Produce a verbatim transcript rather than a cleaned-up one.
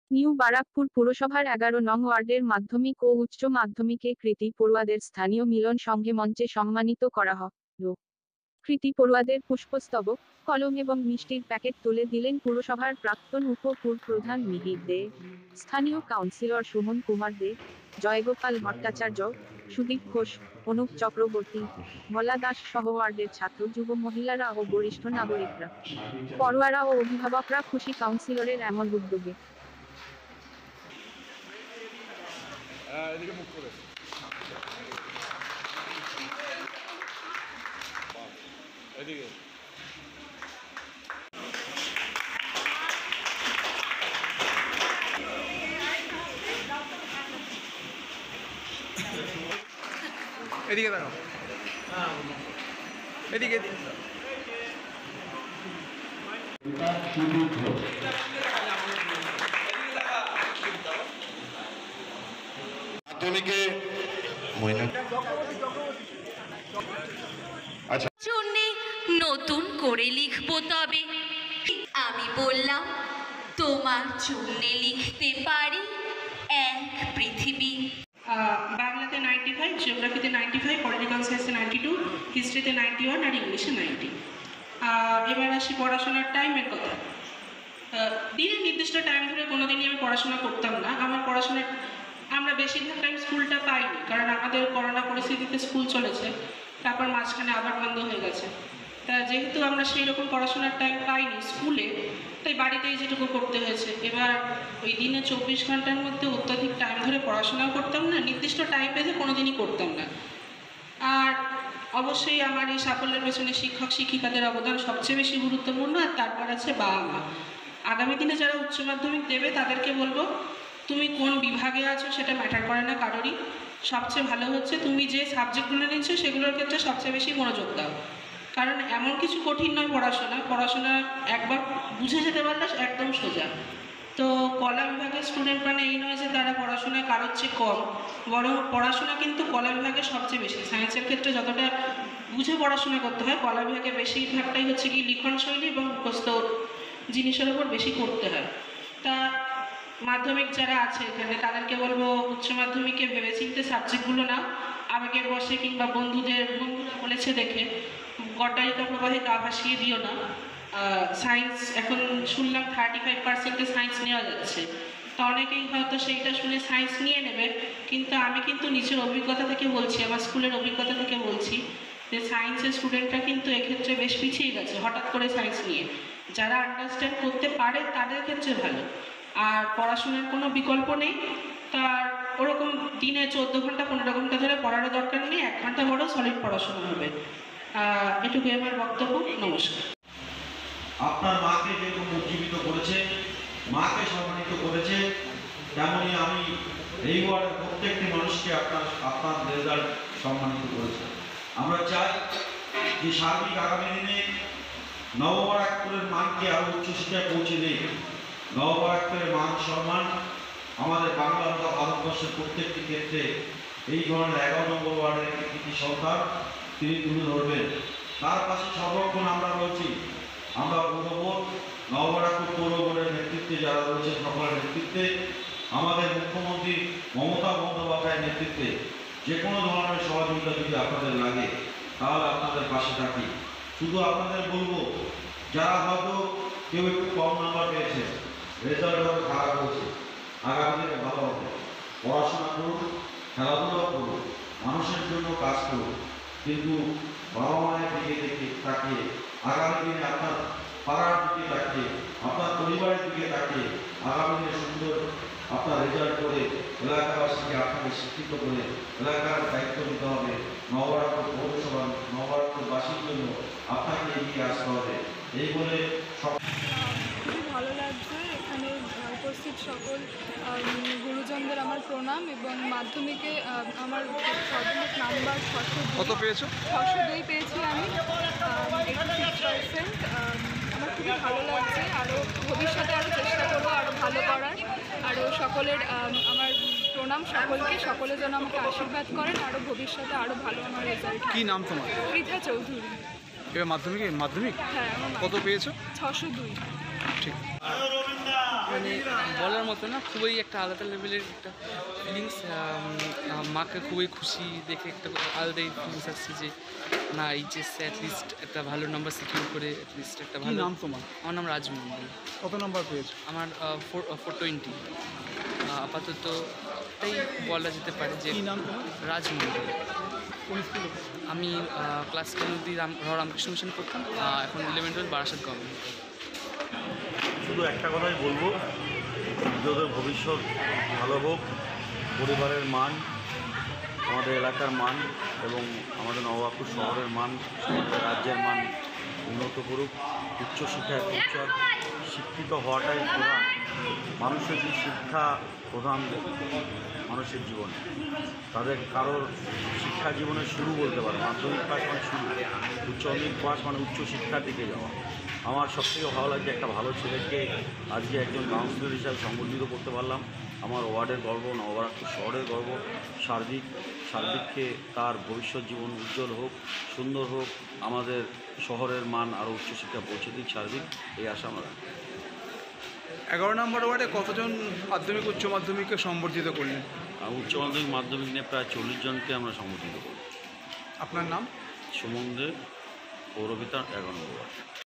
New Barrackpore পুরসভার এগারো নং ওয়ার্ডের মাধ্যমিক ও উচ্চ মাধ্যমিকে কৃতী পড়ুয়াদের স্থানীয় মিলন সংঘে মঞ্চে সম্মানিত করা হল। কৃতী পড়ুয়াদের পুষ্পস্তবক, কলম এবং মিষ্টির প্যাকেট তুলে দিলেন পুরসভার প্রাক্তন উপপুর প্রধান মিহির দে, স্থানীয় কাউন্সিলর সুমন কুমার দে, জয়গোপাল ভট্টাচার্য, সুদীপ ঘোষ, অনুপ চক্রবর্তী, ভোলা দাস সহ ওয়ার্ডের ছাত্র, যুব মহিলারা ও বরিষ্ঠ নাগরিকরা, পড়ুয়ারা ও অভিভাবকরা খুশি কাউন্সিলরের এমন উদ্যোগে। এদিকে মুখ করে এদিকে এদিকে দাঁড়াও, এদিকে মাধ্যমিকে আচ্ছা জন্যে নতুন করে লিখবো, তবে আমি বললাম তোমার জন্যে লিখতে পারি এক পৃথিবী। বাংলাতে নাইনটি ফাইভ, জিওগ্রাফিতে নাইনটি ফাইভ, পলিটিক্যাল সায়েন্সে নাইনটি টু, হিস্ট্রিতে নাইনটি ওয়ান আর ইংলিশে নাইনটি। এবার আসি পড়াশোনার টাইমের কথা। দিনের নির্দিষ্ট টাইম ধরে কোনো দিনই আমি পড়াশোনা করতাম না। আমার পড়াশোনার আমরা বেশিরভাগ টাইম স্কুলটা পাইনি, কারণ আমাদের করোনা পরিস্থিতিতে স্কুল চলেছে, তারপর মাঝখানে আবার বন্ধ হয়ে গেছে। তা যেহেতু আমরা সেই রকম পড়াশোনার টাইম পাইনি স্কুলে, তাই বাড়িতেই যেটুকু করতে হয়েছে। এবার ওই দিনে চব্বিশ ঘন্টার মধ্যে অত্যধিক টাইম ধরে পড়াশোনাও করতাম না, নির্দিষ্ট টাইম পেতে কোনো দিনই করতাম না। আর অবশ্যই আমার এই সাফল্যের পেছনে শিক্ষক শিক্ষিকাদের অবদান সবচেয়ে বেশি গুরুত্বপূর্ণ, আর তারপর আছে বাবা মা। আগামী দিনে যারা উচ্চ মাধ্যমিক দেবে তাদেরকে বলবো, তুমি কোন বিভাগে আছো সেটা ম্যাটার করে না কারোরই, সবচেয়ে ভালো হচ্ছে তুমি যে সাবজেক্টগুলো নিচ্ছ সেগুলোর ক্ষেত্রে সবচেয়ে বেশি মনোযোগ দাও। কারণ এমন কিছু কঠিন নয় পড়াশোনা, পড়াশোনা একবার বুঝে যেতে পারলে একদম সোজা। তো কলা বিভাগের স্টুডেন্ট মানে এই নয় যে তারা পড়াশোনায় কারোর চেয়ে কম, বরং পড়াশোনা কিন্তু কলা বিভাগে সবচেয়ে বেশি। সায়েন্সের ক্ষেত্রে যতটা বুঝে পড়াশোনা করতে হয়, কলা বিভাগে বেশিরভাগটাই হচ্ছে কি লিখন শৈলী এবং মুখস্থ জিনিসের উপর বেশি করতে হয়। তা মাধ্যমিক যারা আছে এখানে তাদেরকে বলবো, উচ্চ মাধ্যমিকে ভেবেচিন্তে সাবজেক্টগুলো নাও, আবেগের বসে কিংবা বন্ধুদের বন্ধুরা বলেছে দেখে গড্ডারিকা প্রবাহে গা ভাসিয়ে দিও না। সায়েন্স এখন শুনলাম থার্টি ফাইভ পার্সেন্টে সায়েন্স নেওয়া যাচ্ছে, তো অনেকেই হয়তো সেইটা শুনে সায়েন্স নিয়ে নেবে, কিন্তু আমি কিন্তু নিজের অভিজ্ঞতা থেকে বলছি, আমার স্কুলের অভিজ্ঞতা থেকে বলছি যে সায়েন্সের স্টুডেন্টরা কিন্তু এক্ষেত্রে বেশ পিছিয়ে গেছে হঠাৎ করে সায়েন্স নিয়ে। যারা আন্ডারস্ট্যান্ড করতে পারে তাদের ক্ষেত্রে ভালো, আর পড়াশোনার কোনো বিকল্প নেই। তার ওরকম দিনে চোদ্দো ঘন্টা পনেরো ঘন্টা ধরে পড়ারও দরকার নেই, এক ঘন্টা বড় সলিড পড়াশোনা হবে। এটুকুই আমার বক্তব্য। নমস্কার। আপনার মাকে যেরকম উজ্জীবিত করেছে, মাকে সম্মানিত করেছে, তেমনই আমি এই ওয়ার্ডের প্রত্যেকটি মানুষকে আপনার আপনার রেজাল্ট সম্মানিত করেছে। আমরা চাই যে সার্বিক আগামী দিনে নববারাকপুরের মানকে আরও উচ্চশিক্ষায় পৌঁছে নেই। নববারাকপুরের মান সম্মান আমাদের বাংলা তথা ভারতবর্ষের প্রত্যেকটি ক্ষেত্রে এই ধরনের এগারো নম্বর ওয়ার্ডের কৃতি সরকার তিনি তুলে ধরবেন। তার পাশে সর্বক্ষণ আমরা রয়েছি। আমরা পৌরবোর্ড, নববারাকপুর পৌর বোর্ডের নেতৃত্বে যারা রয়েছে সকলের নেতৃত্বে, আমাদের মুখ্যমন্ত্রী মমতা বন্দ্যোপাধ্যায়ের নেতৃত্বে যে কোনো ধরনের সহযোগিতা যদি আপনাদের লাগে তাহলে আপনাদের পাশে থাকি। শুধু আপনাদের বলবো, যারা হয়তো কেউ একটু কম নাম্বার পেয়েছে, রেজাল্ট হয়তো খারাপ হয়েছে, আগামী দিনে ভালো হবে, পড়াশোনা করুন, খেলাধুলা করুন, মানুষের জন্য কাজ করুন, কিন্তু বাবা মায়ের দিকে দেখে তাকিয়ে, আগামী দিনে আপনার পাড়ার দিকে তাকিয়ে, আপনার পরিবারের দিকে তাকিয়ে আগামী দিনে সুন্দর আপনার রেজাল্ট করে এলাকাবাসীকে আপনাকে শিক্ষিত করে এলাকার দায়িত্ব নিতে হবে। নববারাকপুর পৌরসভা নববারাকপুরবাসীর জন্য আপনাকে এগিয়ে আসতে হবে। এই বলে সব খুবই ভালো লাগছে। এখানে উপস্থিত সকল গুরুজনদের আমার প্রণাম, এবং মাধ্যমিকে আমার সর্বমোট নাম্বার ছশো কত পেয়েছো? ছশো দুই পেয়েছি আমি, এইটি সিক্স পার্সেন্ট। আমার খুবই ভালো লাগছে। আরও ভবিষ্যতে আরও চেষ্টা করবো আরও ভালো করার। আরও সকলের আমার প্রণাম সকলকে, সকলে যেন আমাকে আশীর্বাদ করেন আরও ভবিষ্যতে আরও ভালো আমার রেজাল্ট। কী নাম তোমার? পৃথা চৌধুরী। এবার মাধ্যমিকে মাধ্যমিক হ্যাঁ, কত পেয়েছো? ছশো দুই। ঠিক। মানে বলার মতো না, খুবই একটা আলাদা লেভেলের একটা ফিলিংস। মাকে খুবই খুশি দেখে একটা আলাদাই ফিলিংস আসছে যে না এইচএসে অ্যাটলিস্ট একটা ভালো নাম্বার সিকিউর করে অ্যাটলিস্ট একটা কি ভালো। নাম তোমার? আমার নাম রাজমন্ডল। কত নাম্বার পেয়েছো? আমার ফোর ফোর টোয়েন্টি আপাতত এটাই বলা যেতে পারে যে কি নাম তোমার? রাজমন্ডল। কোন স্কুলে? আমি ক্লাস টেন অব্দি রাম রামকৃষ্ণ মিশন করতাম, আহ, এখন ইলেভেন টুয়েলভ বারাসাত গভর্নমেন্ট। শুধু একটা কথাই বলবো, ওদের ভবিষ্যৎ ভালো হোক, পরিবারের মান, আমাদের এলাকার মান এবং আমাদের নবাবপুর শহরের মান, আমাদের রাজ্যের মান উন্নত করুক। উচ্চশিক্ষায় উচ্চ শিক্ষিত হওয়াটাই প্রধান। মানুষের যে শিক্ষা প্রধান মানুষের জীবনে, তাদের কারোর শিক্ষা জীবনের শুরু বলতে পারে, মাধ্যমিক পাস মানে শুরু, উচ্চ মাধ্যমিক পাস মানে উচ্চশিক্ষার দিকে যাওয়া। আমার সবথেকে ভালো লাগছে একটা ভালো ছেলেকে আজকে একজন কাউন্সিলর হিসাবে সংবর্ধিত করতে পারলাম। আমার ওয়ার্ডের গর্ব, নবরাজপুর শহরের গর্ব। সার্বিক সার্বিককে তার ভবিষ্যৎ জীবন উজ্জ্বল হোক, সুন্দর হোক, আমাদের শহরের মান আরও উচ্চশিক্ষা পৌঁছে দিক সার্বিক, এই আশা আমরা রাখি। এগারো নম্বর ওয়ার্ডে কতজন মাধ্যমিক উচ্চ মাধ্যমিককে সম্বর্ধিত করলেন? আর উচ্চ মাধ্যমিক মাধ্যমিক নিয়ে প্রায় চল্লিশ জনকে আমরা সম্বর্ধিত করি। আপনার নাম? সুমন দে, পৌরপিতা, এগারো নম্বর ওয়ার্ড।